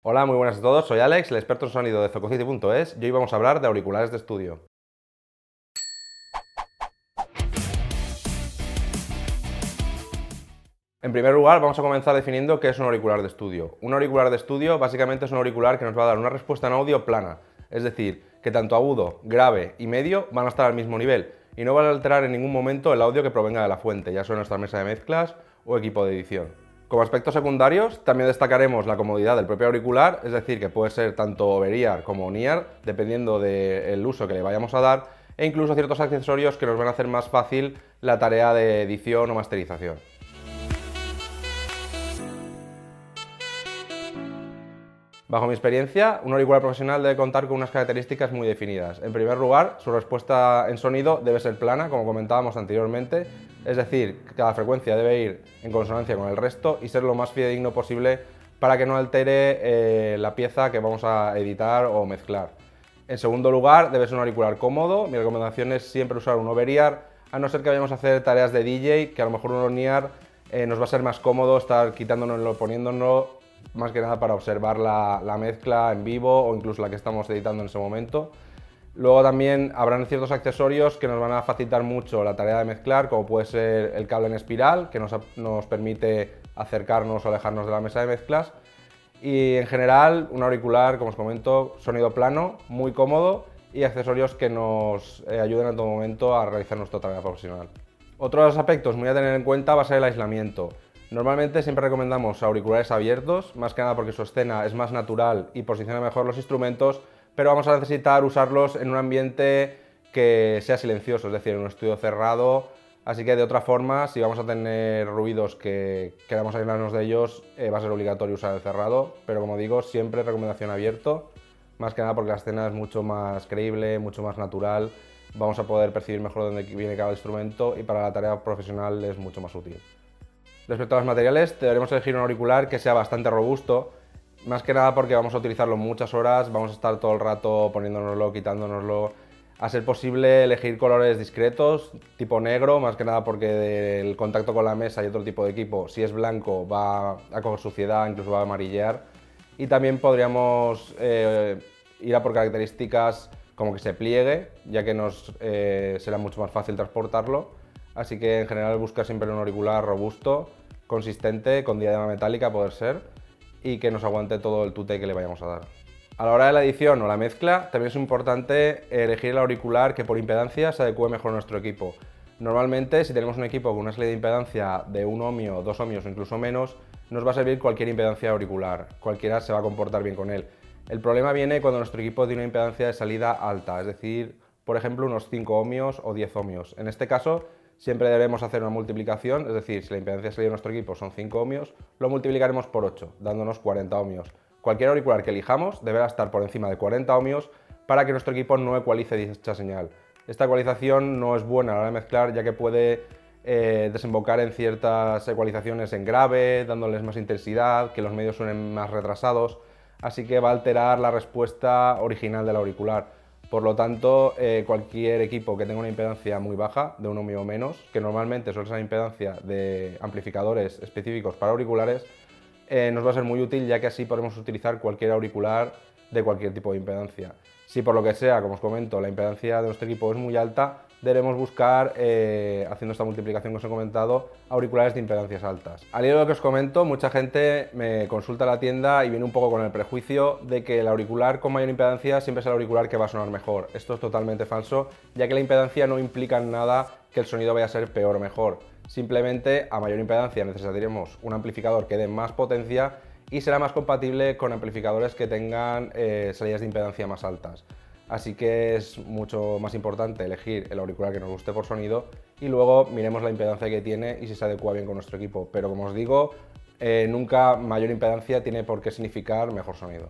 Hola, muy buenas a todos, soy Alex, el experto en sonido de Zococity.es y hoy vamos a hablar de auriculares de estudio. En primer lugar, vamos a comenzar definiendo qué es un auricular de estudio. Un auricular de estudio básicamente es un auricular que nos va a dar una respuesta en audio plana, es decir, que tanto agudo, grave y medio van a estar al mismo nivel y no van a alterar en ningún momento el audio que provenga de la fuente, ya sea nuestra mesa de mezclas o equipo de edición. Como aspectos secundarios, también destacaremos la comodidad del propio auricular, es decir, que puede ser tanto over-ear como on-ear, dependiendo del uso que le vayamos a dar, e incluso ciertos accesorios que nos van a hacer más fácil la tarea de edición o masterización. Bajo mi experiencia, un auricular profesional debe contar con unas características muy definidas. En primer lugar, su respuesta en sonido debe ser plana, como comentábamos anteriormente, es decir, que cada frecuencia debe ir en consonancia con el resto y ser lo más fidedigno posible para que no altere la pieza que vamos a editar o mezclar. En segundo lugar, debe ser un auricular cómodo. Mi recomendación es siempre usar un over-ear, a no ser que vayamos a hacer tareas de DJ, que a lo mejor un on-ear nos va a ser más cómodo estar quitándonoslo, poniéndonoslo, más que nada para observar la mezcla en vivo o incluso la que estamos editando en ese momento. Luego también habrán ciertos accesorios que nos van a facilitar mucho la tarea de mezclar, como puede ser el cable en espiral, que nos permite acercarnos o alejarnos de la mesa de mezclas. Y en general, un auricular, como os comento, sonido plano, muy cómodo y accesorios que nos ayuden en todo momento a realizar nuestra tarea profesional. Otros aspectos muy a tener en cuenta va a ser el aislamiento. Normalmente siempre recomendamos auriculares abiertos, más que nada porque su escena es más natural y posiciona mejor los instrumentos, pero vamos a necesitar usarlos en un ambiente que sea silencioso, es decir, en un estudio cerrado. Así que de otra forma, si vamos a tener ruidos que queramos aislarnos de ellos, va a ser obligatorio usar el cerrado, pero como digo, siempre recomendación abierto, más que nada porque la escena es mucho más creíble, mucho más natural, vamos a poder percibir mejor dónde viene cada instrumento y para la tarea profesional es mucho más útil. Respecto a los materiales, deberemos elegir un auricular que sea bastante robusto, más que nada porque vamos a utilizarlo muchas horas, vamos a estar todo el rato poniéndonoslo, quitándonoslo. A ser posible elegir colores discretos, tipo negro, más que nada porque del contacto con la mesa y otro tipo de equipo, si es blanco va a coger suciedad, incluso va a amarillear. Y también podríamos ir a por características como que se pliegue, ya que nos será mucho más fácil transportarlo. Así que en general buscar siempre un auricular robusto, consistente, con diadema metálica a poder ser, y que nos aguante todo el tute que le vayamos a dar. A la hora de la edición o la mezcla, también es importante elegir el auricular que por impedancia se adecue mejor a nuestro equipo. Normalmente, si tenemos un equipo con una salida de impedancia de 1 ohmio, 2 ohmios o incluso menos, nos va a servir cualquier impedancia auricular, cualquiera se va a comportar bien con él. El problema viene cuando nuestro equipo tiene una impedancia de salida alta, es decir, por ejemplo, unos 5 ohmios o 10 ohmios. En este caso, siempre debemos hacer una multiplicación, es decir, si la impedancia de salida de nuestro equipo son 5 ohmios, lo multiplicaremos por 8, dándonos 40 ohmios. Cualquier auricular que elijamos deberá estar por encima de 40 ohmios para que nuestro equipo no ecualice dicha señal. Esta ecualización no es buena a la hora de mezclar, ya que puede desembocar en ciertas ecualizaciones en grave, dándoles más intensidad, que los medios suenen más retrasados, así que va a alterar la respuesta original del auricular. Por lo tanto, cualquier equipo que tenga una impedancia muy baja, de 1 ohmio o menos, que normalmente suele ser la impedancia de amplificadores específicos para auriculares, nos va a ser muy útil, ya que así podemos utilizar cualquier auricular de cualquier tipo de impedancia. Si por lo que sea, como os comento, la impedancia de nuestro equipo es muy alta, debemos buscar, haciendo esta multiplicación que os he comentado, auriculares de impedancias altas. Al hilo de lo que os comento, mucha gente me consulta a la tienda y viene un poco con el prejuicio de que el auricular con mayor impedancia siempre es el auricular que va a sonar mejor. Esto es totalmente falso, ya que la impedancia no implica en nada que el sonido vaya a ser peor o mejor. Simplemente, a mayor impedancia necesitaremos un amplificador que dé más potencia y será más compatible con amplificadores que tengan salidas de impedancia más altas. Así que es mucho más importante elegir el auricular que nos guste por sonido y luego miremos la impedancia que tiene y si se adecua bien con nuestro equipo. Pero como os digo, nunca mayor impedancia tiene por qué significar mejor sonido.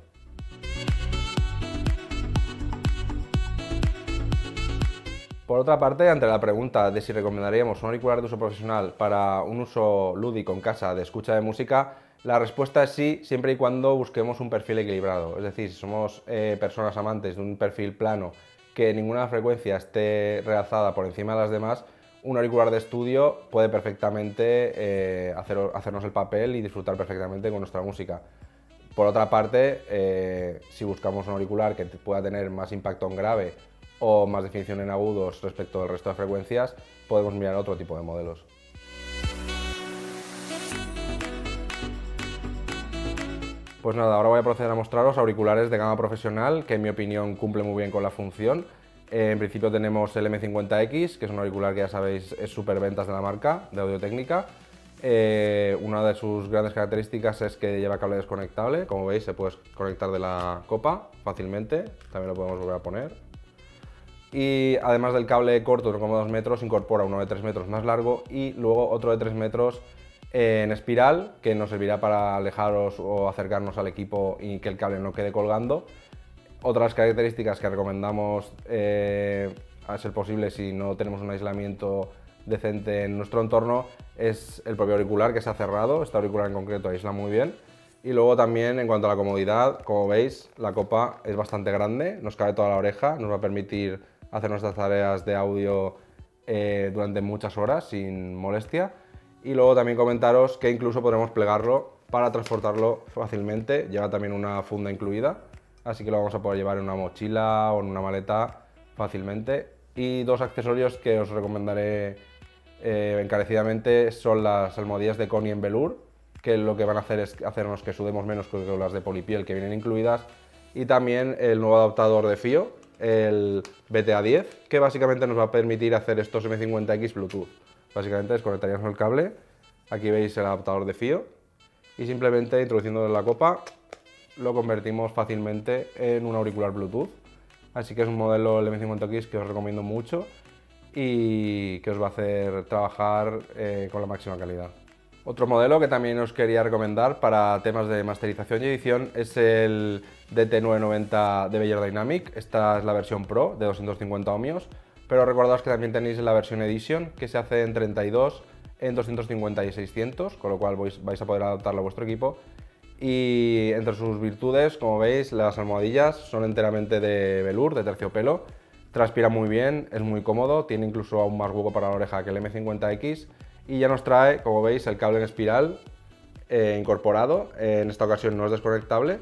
Por otra parte, ante la pregunta de si recomendaríamos un auricular de uso profesional para un uso lúdico en casa de escucha de música, la respuesta es sí, siempre y cuando busquemos un perfil equilibrado. Es decir, si somos personas amantes de un perfil plano, que ninguna frecuencia esté realzada por encima de las demás, un auricular de estudio puede perfectamente hacernos el papel y disfrutar perfectamente con nuestra música. Por otra parte, si buscamos un auricular que pueda tener más impacto en grave o más definición en agudos respecto al resto de frecuencias, podemos mirar otro tipo de modelos. Pues nada, ahora voy a proceder a mostraros auriculares de gama profesional que en mi opinión cumplen muy bien con la función. En principio tenemos el M50X, que es un auricular que ya sabéis es superventas de la marca, de Audio-Técnica. Una de sus grandes características es que lleva cable desconectable, como veis se puede conectar de la copa fácilmente, también lo podemos volver a poner. Y además del cable corto de 1,2 metros, incorpora uno de 3 metros más largo y luego otro de 3 metros en espiral, que nos servirá para alejaros o acercarnos al equipo y que el cable no quede colgando. Otras características que recomendamos a ser posible si no tenemos un aislamiento decente en nuestro entorno es el propio auricular, que se ha cerrado. Este auricular en concreto aísla muy bien. Y luego también en cuanto a la comodidad, como veis la copa es bastante grande, nos cabe toda la oreja, nos va a permitir hacer nuestras tareas de audio durante muchas horas sin molestia. Y luego también comentaros que incluso podremos plegarlo para transportarlo fácilmente, lleva también una funda incluida, así que lo vamos a poder llevar en una mochila o en una maleta fácilmente. Y dos accesorios que os recomendaré encarecidamente son las almohadillas de Koni en velour, que lo que van a hacer es hacernos que sudemos menos que las de polipiel que vienen incluidas, y también el nuevo adaptador de FiiO, el BTA10, que básicamente nos va a permitir hacer estos M50X Bluetooth. Básicamente desconectaríamos el cable, aquí veis el adaptador de FiiO, y simplemente introduciéndolo en la copa lo convertimos fácilmente en un auricular Bluetooth. Así que es un modelo, el M50X, que os recomiendo mucho y que os va a hacer trabajar con la máxima calidad. Otro modelo que también os quería recomendar para temas de masterización y edición es el DT990 de Beyer Dynamic. Esta es la versión Pro de 250 ohmios, pero recordaos que también tenéis la versión Edition, que se hace en 32, en 250 y 600, con lo cual vais a poder adaptarlo a vuestro equipo. Y entre sus virtudes, como veis, las almohadillas son enteramente de velour, de terciopelo, transpira muy bien, es muy cómodo, tiene incluso aún más hueco para la oreja que el M50X, y ya nos trae, como veis, el cable en espiral incorporado. En esta ocasión no es desconectable.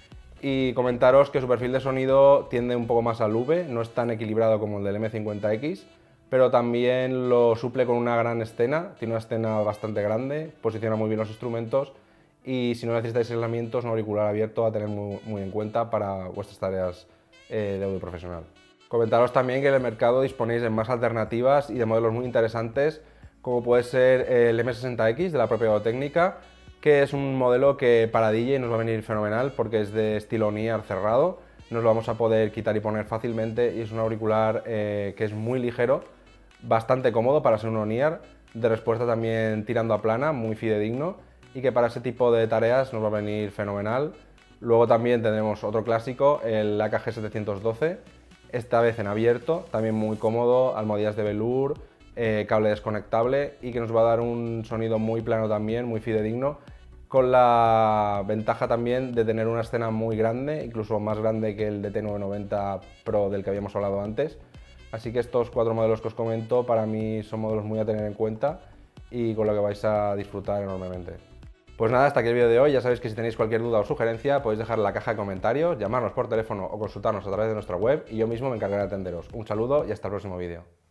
Y comentaros que su perfil de sonido tiende un poco más al V, no es tan equilibrado como el del M50X, pero también lo suple con una gran escena, tiene una escena bastante grande, posiciona muy bien los instrumentos, y si no necesitáis aislamiento es un auricular abierto a tener muy en cuenta para vuestras tareas de audio profesional. Comentaros también que en el mercado disponéis de más alternativas y de modelos muy interesantes, como puede ser el M60X de la propia Audio-Técnica, que es un modelo que para DJ nos va a venir fenomenal porque es de estilo near cerrado, nos lo vamos a poder quitar y poner fácilmente, y es un auricular que es muy ligero, bastante cómodo para ser un near, de respuesta también tirando a plana, muy fidedigno, y que para ese tipo de tareas nos va a venir fenomenal. Luego también tenemos otro clásico, el AKG 712, esta vez en abierto, también muy cómodo, almohadillas de velour, cable desconectable, y que nos va a dar un sonido muy plano también, muy fidedigno, con la ventaja también de tener una escena muy grande, incluso más grande que el DT990 Pro del que habíamos hablado antes. Así que estos cuatro modelos que os comento para mí son modelos muy a tener en cuenta y con lo que vais a disfrutar enormemente. Pues nada, hasta aquí el vídeo de hoy. Ya sabéis que si tenéis cualquier duda o sugerencia podéis dejar en la caja de comentarios, llamarnos por teléfono o consultarnos a través de nuestra web, y yo mismo me encargaré de atenderos. Un saludo y hasta el próximo vídeo.